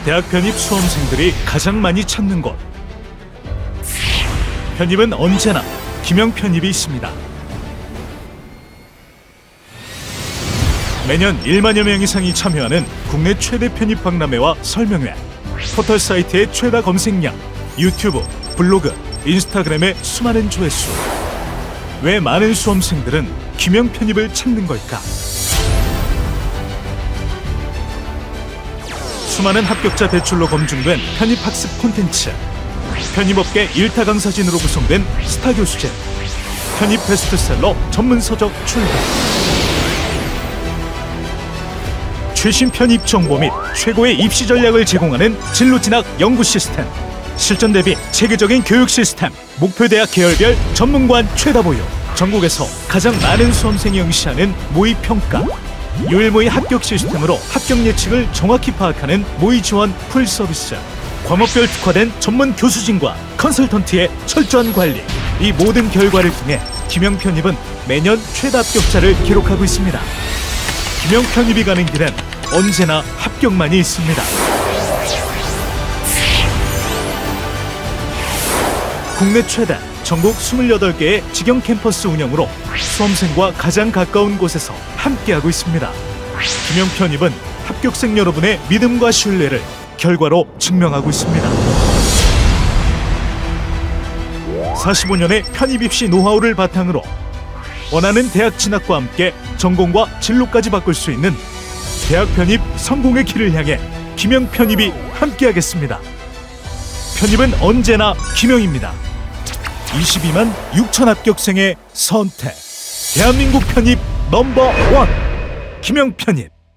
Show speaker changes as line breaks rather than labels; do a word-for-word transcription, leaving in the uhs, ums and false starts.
대학 편입 수험생들이 가장 많이 찾는 곳. 편입은 언제나 김영 편입이 있습니다. 매년 일만여 명 이상이 참여하는 국내 최대 편입 박람회와 설명회, 포털 사이트의 최다 검색량, 유튜브, 블로그, 인스타그램의 수많은 조회수. 왜 많은 수험생들은 김영 편입을 찾는 걸까? 수많은 합격자 배출로 검증된 편입학습 콘텐츠, 편입업계 일타 강사진으로 구성된 스타 교수진, 편입 베스트셀러 전문 서적 출간, 최신 편입 정보 및 최고의 입시 전략을 제공하는 진로진학 연구 시스템, 실전 대비 체계적인 교육 시스템, 목표대학 계열별 전문관 최다 보유, 전국에서 가장 많은 수험생이 응시하는 모의평가, 유일모의 합격 시스템으로 합격 예측을 정확히 파악하는 모의 지원 풀 서비스, 과목별 특화된 전문 교수진과 컨설턴트의 철저한 관리. 이 모든 결과를 통해 김영 편입은 매년 최다 합격자를 기록하고 있습니다. 김영 편입이 가는 길엔 언제나 합격만이 있습니다. 국내 최대, 전국 스물여덟 개의 직영 캠퍼스 운영으로 수험생과 가장 가까운 곳에서 함께하고 있습니다. 김영 편입은 합격생 여러분의 믿음과 신뢰를 결과로 증명하고 있습니다. 사십오 년의 편입 입시 노하우를 바탕으로 원하는 대학 진학과 함께 전공과 진로까지 바꿀 수 있는 대학 편입 성공의 길을 향해 김영 편입이 함께하겠습니다. 편입은 언제나 김영입니다. 이십이만 육천 합격생의 선택, 대한민국 편입 넘버 원 김영 편입.